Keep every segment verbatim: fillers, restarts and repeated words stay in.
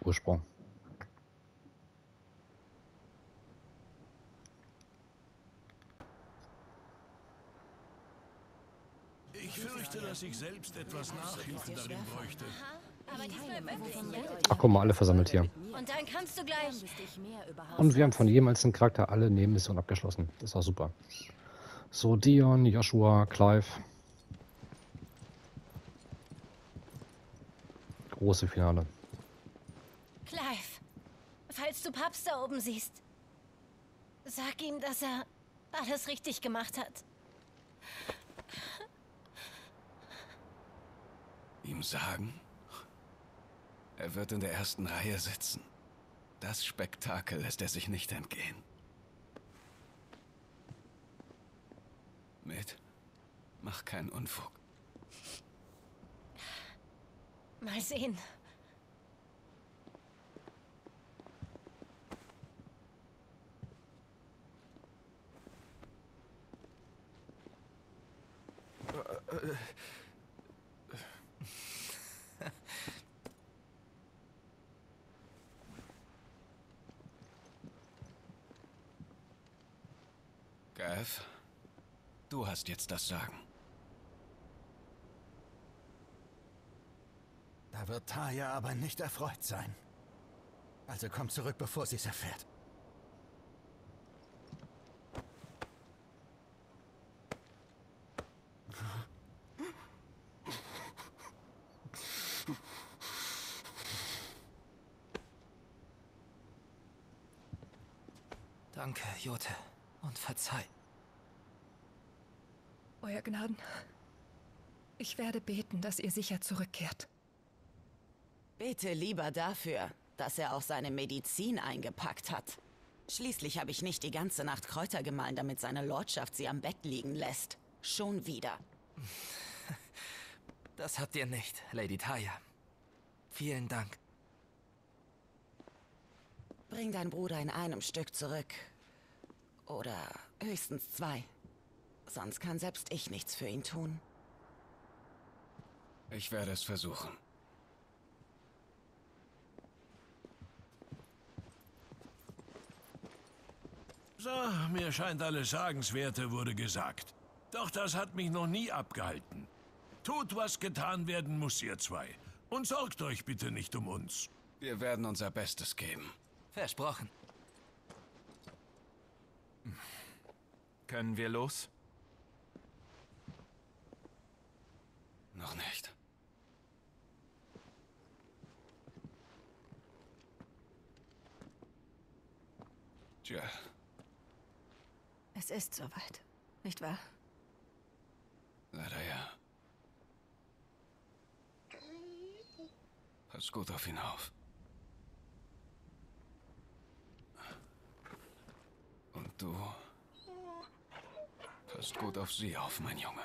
Ursprung. Ich fürchte, dass ich selbst etwas Nachhilfe darin bräuchte. Aber diesmal wirklich. Ach, guck mal, alle versammelt hier. Und dann kannst du gleich. Und wir haben von jedem einzelnen Charakter alle Nebenmissionen abgeschlossen. Das war super. So, Dion, Joshua, Clive. Große Finale. Clive, falls du Paps da oben siehst, sag ihm, dass er alles richtig gemacht hat. Ihm sagen? Er wird in der ersten Reihe sitzen. Das Spektakel lässt er sich nicht entgehen. Mit? Mach keinen Unfug. Mal sehen. Gav, du hast jetzt das Sagen. Da wird Taya aber nicht erfreut sein. Also komm zurück, bevor sie es erfährt. Danke, Jote. Und verzeih. Euer Gnaden, ich werde beten, dass ihr sicher zurückkehrt. Bete lieber dafür, dass er auch seine Medizin eingepackt hat. Schließlich habe ich nicht die ganze Nacht Kräuter gemahlen, damit seine Lordschaft sie am Bett liegen lässt. Schon wieder. Das habt ihr nicht, Lady Taya. Vielen Dank. Bring deinen Bruder in einem Stück zurück. Oder höchstens zwei. Sonst kann selbst ich nichts für ihn tun. Ich werde es versuchen. So, mir scheint, alles Sagenswerte wurde gesagt. Doch das hat mich noch nie abgehalten. Tut, was getan werden muss, ihr zwei. Und sorgt euch bitte nicht um uns. Wir werden unser Bestes geben. Versprochen. Können wir los? Noch nicht. Tja, Es ist soweit, nicht wahr? leider ja. Pass gut auf ihn auf. Und du passt gut auf sie auf, mein Junge.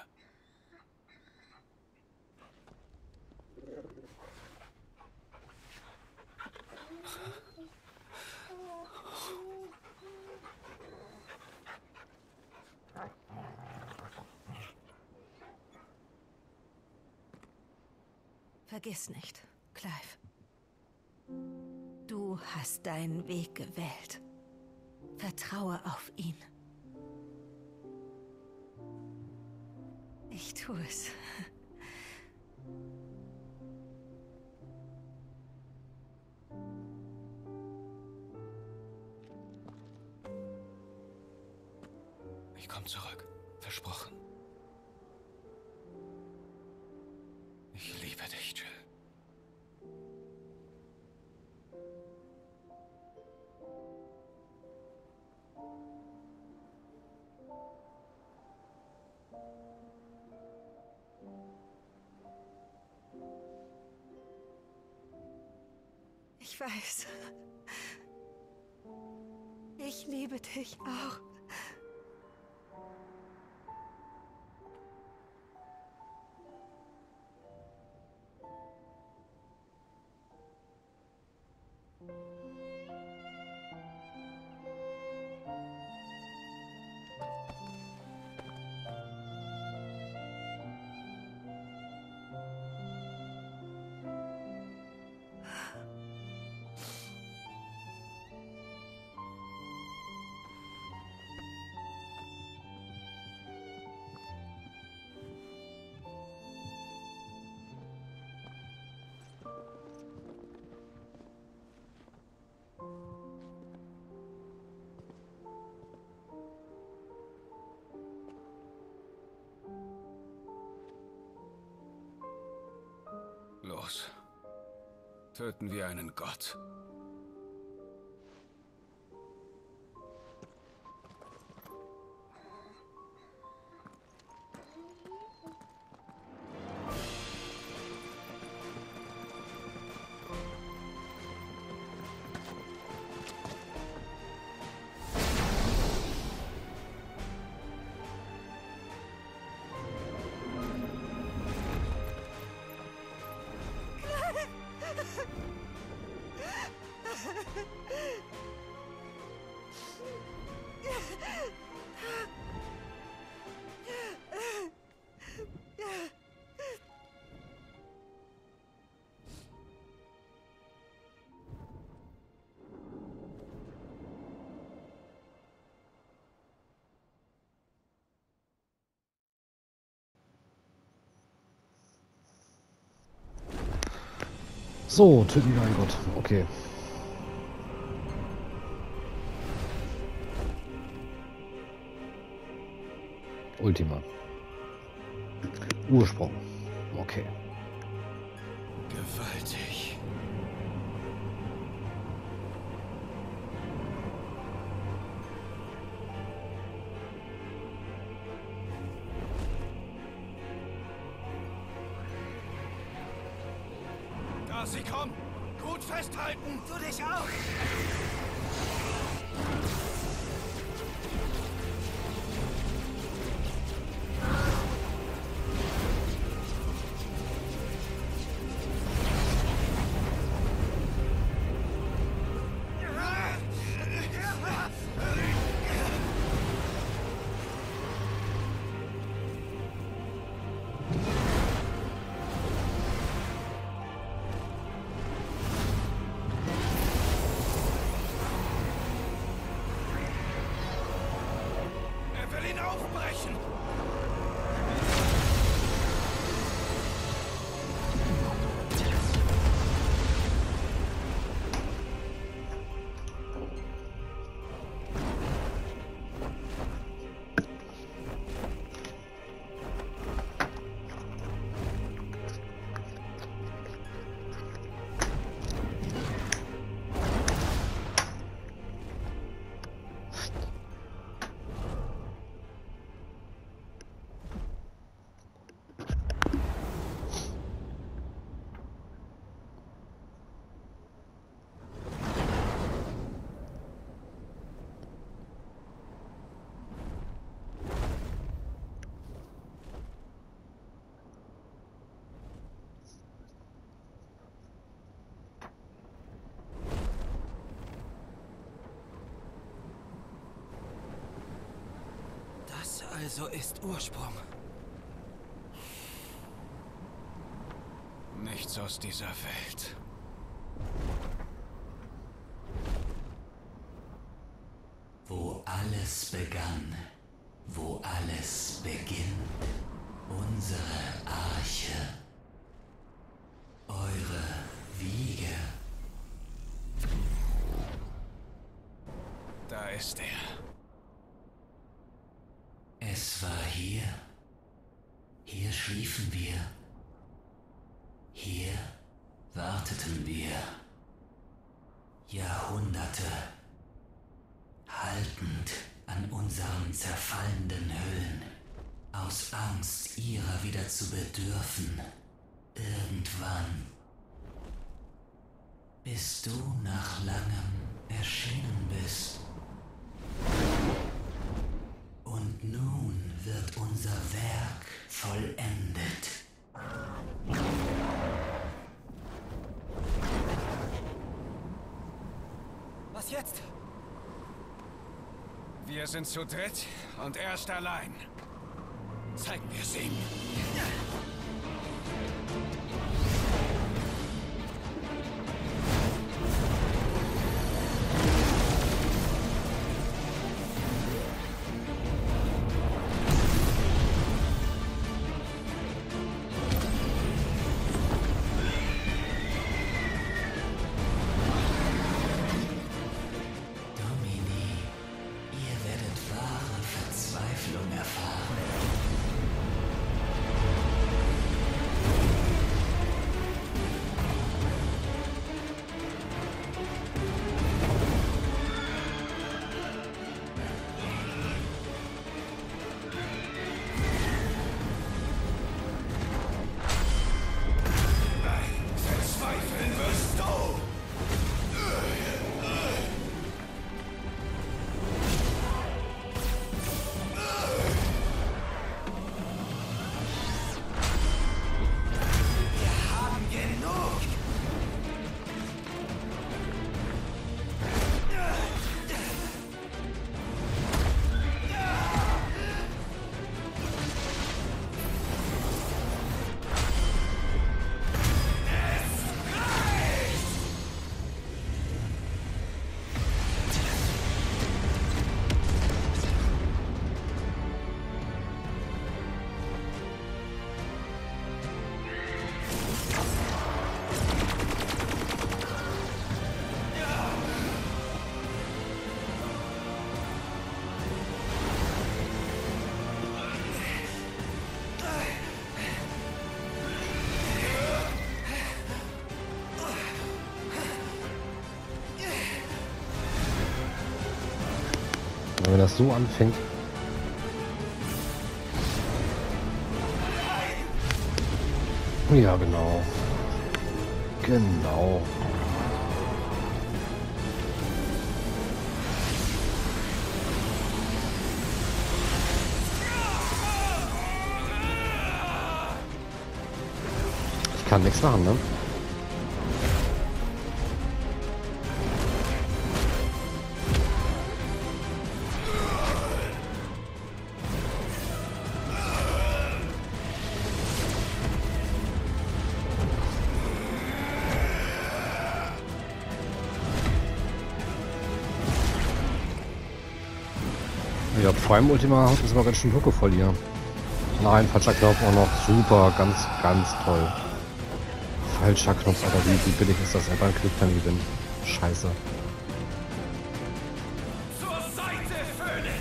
Vergiss nicht, Clive. Du hast deinen Weg gewählt. Vertraue auf ihn. Ich tue es. Ich komme zurück. Versprochen. Ich liebe dich, Jill. Ich weiß. Ich liebe dich auch. los. Töten wir einen Gott. So, töten wir einen Gott. Okay. Ultima. Ursprung. Okay. Gewaltig. Da sie kommen! Gut festhalten! Du dich auch! Aufbrechen! Das also ist Ursprung. Nichts aus dieser Welt. Wo alles begann, wo alles beginnt, unsere Arche, eure Wiege. Da ist er. Es war hier. Hier schliefen wir. Hier warteten wir. Jahrhunderte. Haltend an unseren zerfallenden Hüllen. Aus Angst, ihrer wieder zu bedürfen. Irgendwann. Bis du nach langem erschienen bist. Und nun wird unser Werk vollendet. Was jetzt? Wir sind zu dritt und er ist allein. Zeigen wir es ihm. Verzweiflung erfahren. wenn das so anfängt. Ja, genau. Genau. Ich kann nichts machen, ne? Ja, Prime Ultima hat uns aber ganz schön Hucke voll hier. Nein, falscher Knopf auch noch. Super, ganz, ganz toll. Falscher Knopf, Alter, wie, wie billig ist das? Einfach ein Klick dann gewinnen. Scheiße. Zur Seite, Phönix!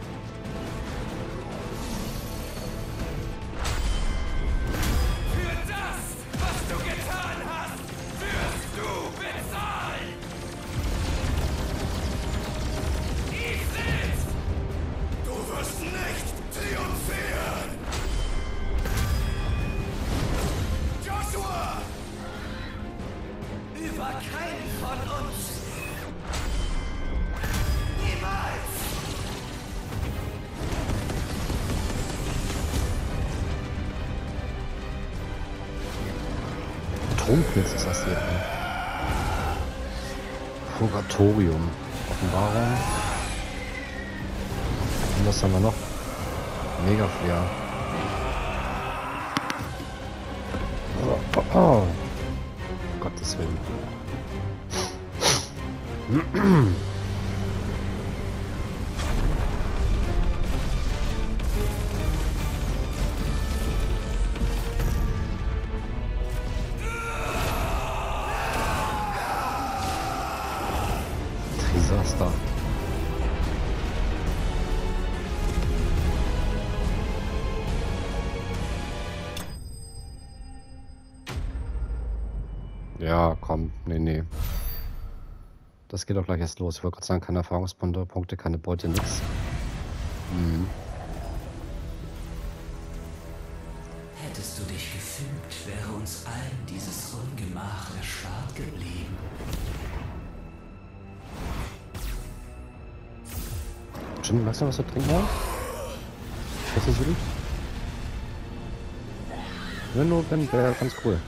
Für das, was du getan hast, wirst du bezahlen! Isis! Du wirst nicht triumphieren! Joshua! Über keinen von uns! Niemals! Atomblitz ist das hier. Ne? Purgatorium. Offenbarung. Und was haben wir noch? Mega Flair. Oh, oh, oh. Gottes Willen. Desaster. Ja, komm, nee, nee. Das geht doch gleich erst los. Ich wollte gerade sagen, keine Erfahrungspunkte, Punkte, keine Beute, nix. Mhm. Hättest du dich gefügt, wäre uns allen dieses Ungemach erspart geblieben. Jim, magst du was zu trinken haben? Was ist das? Wenn du, wenn, wäre ganz cool.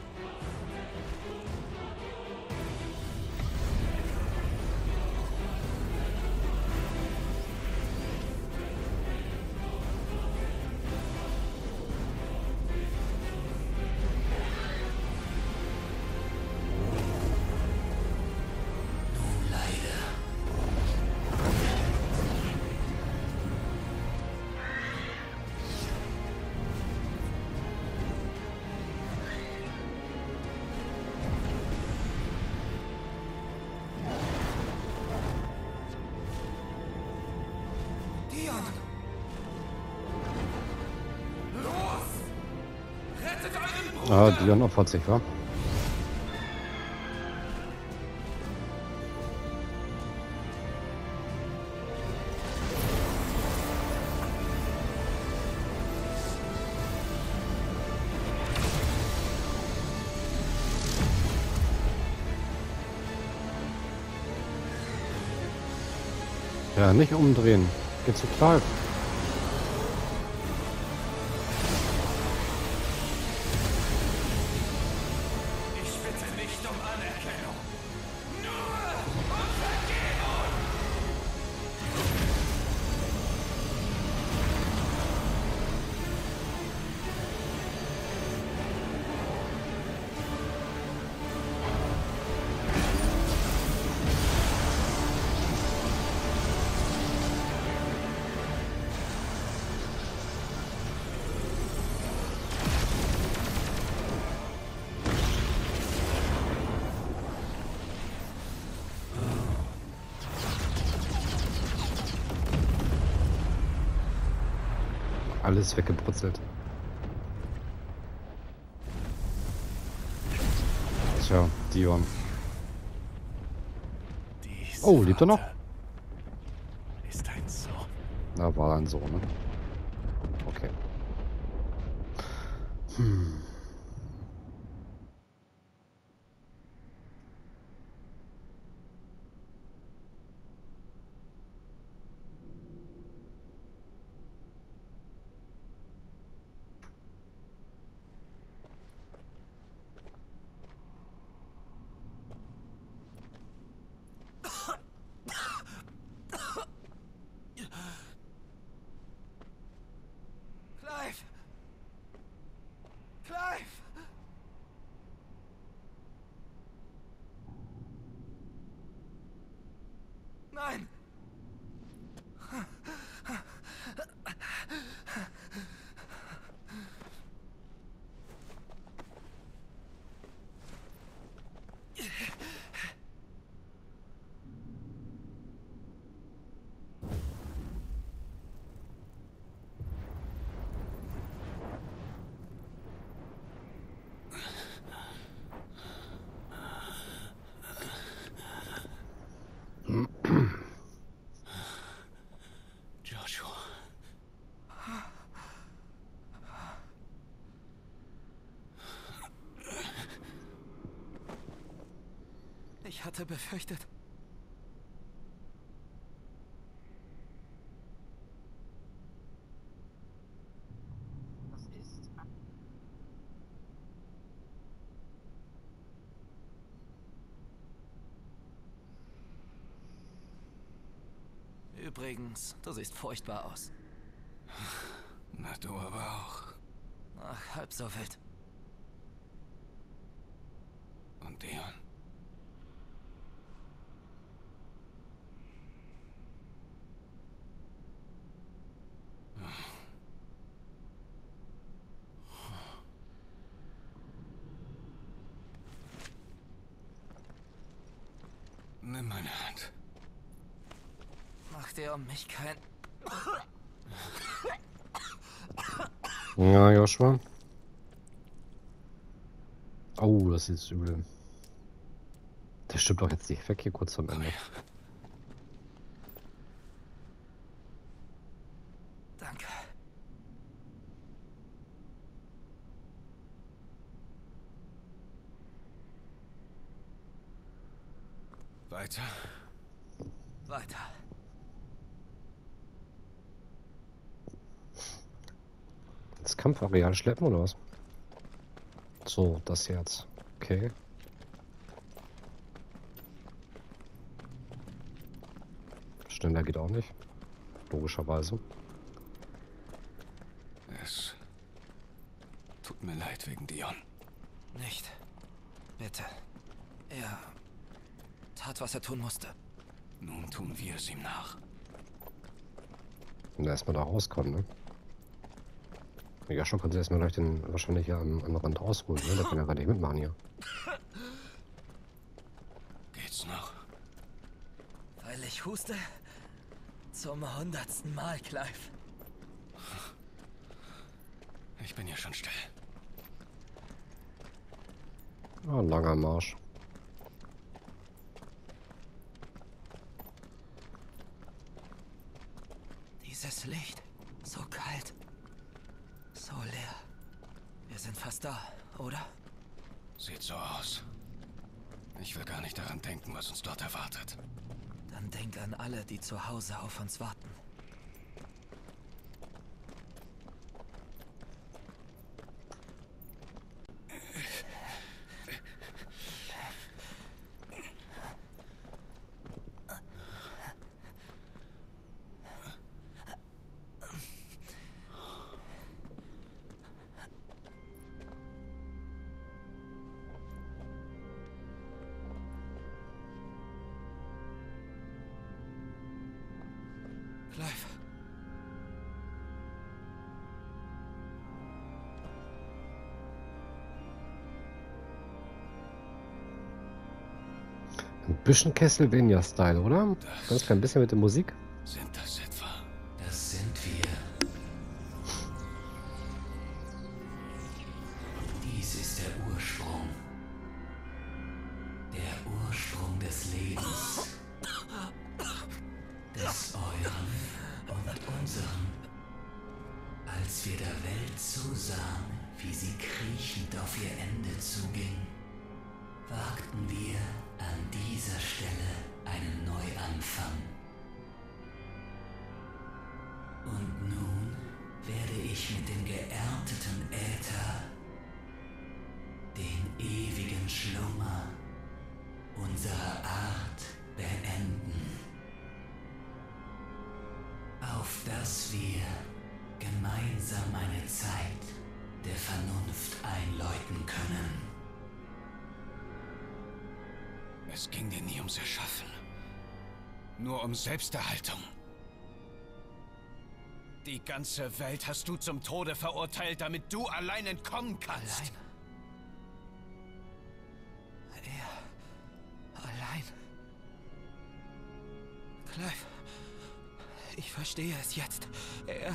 Ah, Dion opfert sich, wa? Ja, nicht umdrehen. Geht zu Clive. Alles weggebrutzelt. Tja, Dion. Dies Oh, lebt er noch? Ist ein Na, war dann so, ne? Okay. Hm. Clive! Clive! Nein! Joshua. Ich hatte befürchtet. Was ist? Übrigens, du siehst furchtbar aus. Na, du aber auch. Ach, halb so wild. Und Dion? Nimm meine Hand. Mach dir um mich kein... Ja, Joshua. Oh, das ist übel. Der stimmt doch jetzt nicht weg hier kurz am Ende. Danke. Weiter. Weiter. Das Kampfareal schleppen oder was? So, das Herz. Okay. Schneller geht auch nicht. Logischerweise. Es tut mir leid wegen Dion. Nicht. Bitte. Er tat, was er tun musste. Nun tun wir es ihm nach. Und erstmal da rauskommen, ne? Ja, schon können sie erstmal gleich den wahrscheinlich ja am, am Rand rausholen, ne? Der kann ja gar nicht mitmachen hier. Geht's noch? Weil ich huste? Zum hundertsten Mal, Clive. Ich bin ja schon still. Ah, langer Marsch. Dieses Licht. So kalt. So leer. Wir sind fast da, oder? Sieht so aus. Ich will gar nicht daran denken, was uns dort erwartet. Dann denk an alle, die zu Hause auf uns warten. Clive. Ein bisschen Castlevania-Style, oder? Ganz klein bisschen mit der Musik. Sind das etwa? Das sind wir. Dies ist der Ursprung. Der Ursprung des Lebens. Des euren und unserem. Als wir der Welt zusahen, wie sie kriechend auf ihr Ende zuging, wagten wir an dieser Stelle einen Neuanfang. Und nun werde ich mit dem geernteten Äther den ewigen Schlummer unserer Art beenden, auf dass wir gemeinsam eine Zeit der Vernunft einläuten können. Es ging dir nie ums Erschaffen, nur um Selbsterhaltung. Die ganze Welt hast du zum Tode verurteilt, damit du allein entkommen kannst. Allein? Er... allein? Clive, ich verstehe es jetzt. Er...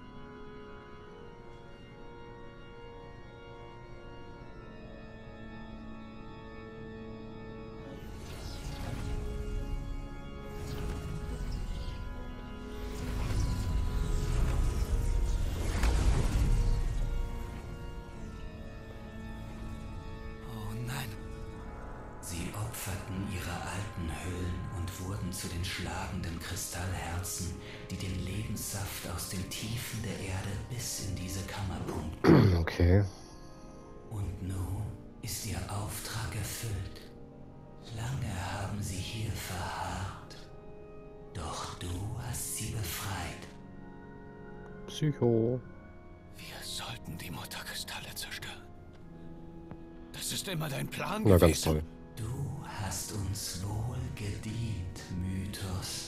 zu den schlagenden Kristallherzen, die den Lebenssaft aus den Tiefen der Erde bis in diese Kammer pumpen. Okay. Und nun ist ihr Auftrag erfüllt. Lange haben sie hier verharrt. Doch du hast sie befreit. Psycho. Wir sollten die Mutterkristalle zerstören. Das ist immer dein Plan Na, gewesen. ganz toll. Du hast uns wohl gedient, Mythos.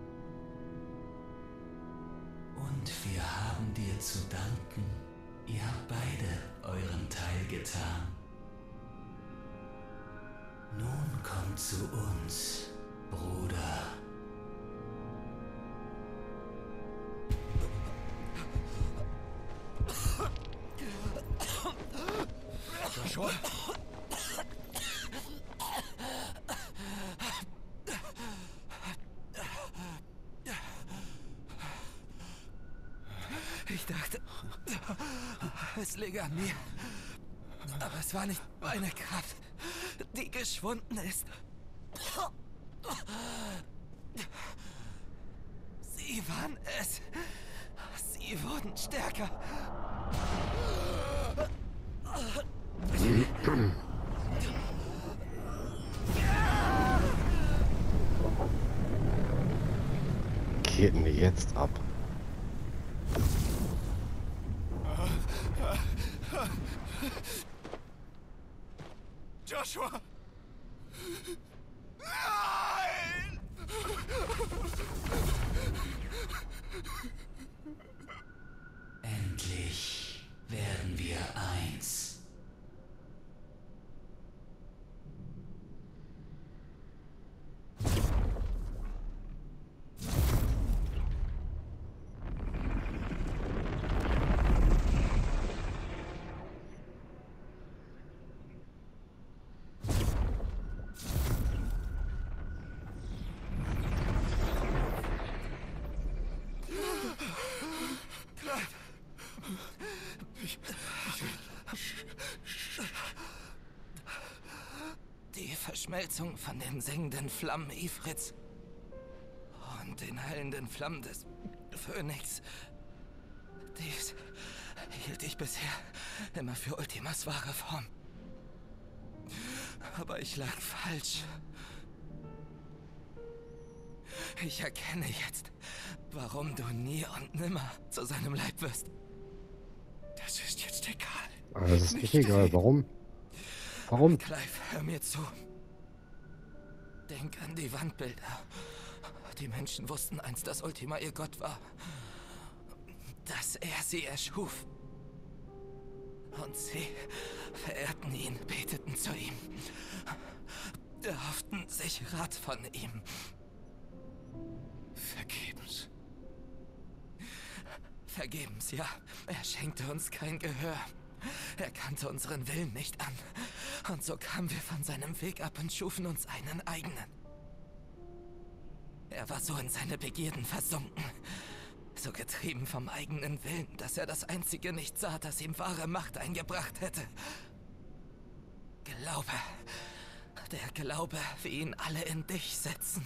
Und wir haben dir zu danken. Ihr habt beide euren Teil getan. Nun kommt zu uns, Bruder. Joshua? Ich dachte, es läge an mir. Aber es war nicht meine Kraft, die geschwunden ist. Sie waren es. Sie wurden stärker. Geht mir jetzt ab. Joshua! Nein! Endlich werden wir eins. Die Verschmelzung von den singenden Flammen Ifrits und den hellenden Flammen des Phönix. Dies hielt ich bisher immer für Ultimas wahre Form. Aber ich lag falsch. Ich erkenne jetzt, warum du nie und nimmer zu seinem Leib wirst. Das ist jetzt egal. Aber das ist nicht egal. Warum? Warum? Clive, hör mir zu. Denk an die Wandbilder. Die Menschen wussten einst, dass Ultima ihr Gott war. Dass er sie erschuf. Und sie verehrten ihn, beteten zu ihm. Erhofften sich Rat von ihm. Vergebens. Vergebens, ja. Er schenkte uns kein Gehör. Er kannte unseren Willen nicht an. Und so kamen wir von seinem Weg ab und schufen uns einen eigenen. Er war so in seine Begierden versunken. So getrieben vom eigenen Willen, dass er das Einzige nicht sah, das ihm wahre Macht eingebracht hätte. Glaube. Der Glaube, wie ihn alle in dich setzen.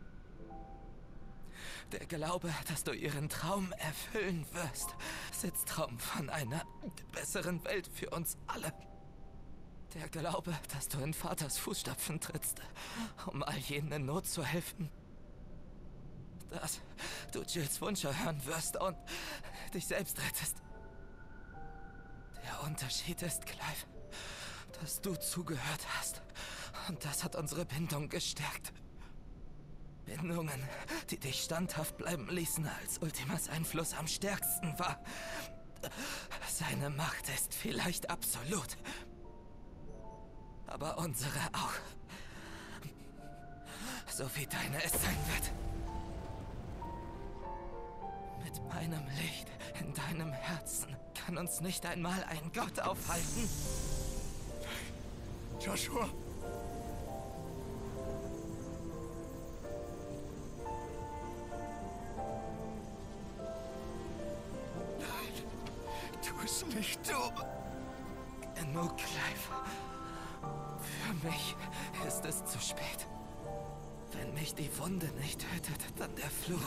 Der Glaube, dass du ihren Traum erfüllen wirst. Sitztraum von einer besseren Welt für uns alle. Der Glaube, dass du in Vaters Fußstapfen trittst, um all jenen in Not zu helfen. Dass du Jills Wunsch hören wirst und dich selbst rettest. Der Unterschied ist, Clive, dass du zugehört hast. Und das hat unsere Bindung gestärkt. Bindungen, die dich standhaft bleiben ließen, als Ultimas Einfluss am stärksten war. Seine Macht ist vielleicht absolut. Aber unsere auch. So wie deine es sein wird. Mit meinem Licht in deinem Herzen kann uns nicht einmal ein Gott aufhalten. Joshua! Nicht du. Genug, Clive. Für mich ist es zu spät. Wenn mich die Wunde nicht tötet, dann der Fluch.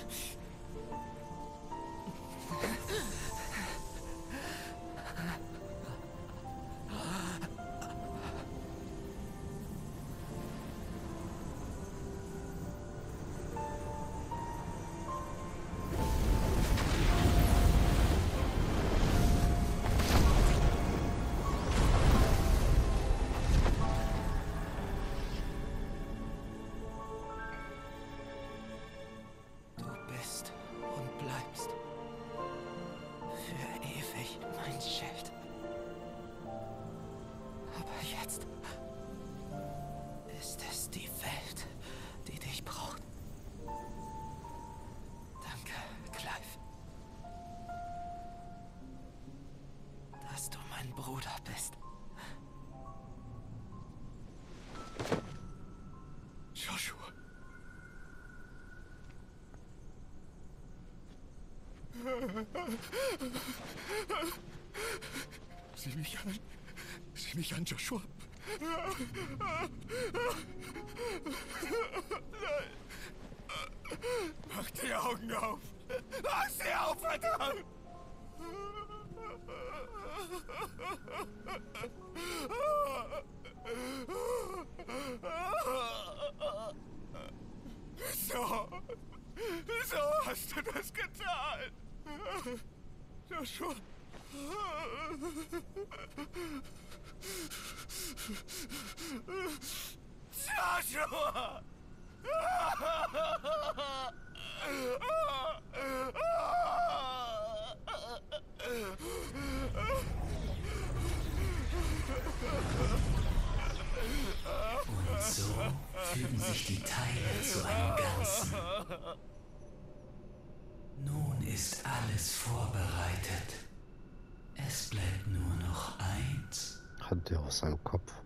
Bruder bist. Joshua. Sieh mich an. Sieh mich an, Joshua. Mach die Augen auf. Mach sie auf, verdammt! Wieso? Wieso hast du das getan? Joshua. Joshua! Und so fügen sich die Teile zu einem Ganzen. Nun ist alles vorbereitet. Es bleibt nur noch eins. Hat der aus seinem Kopf.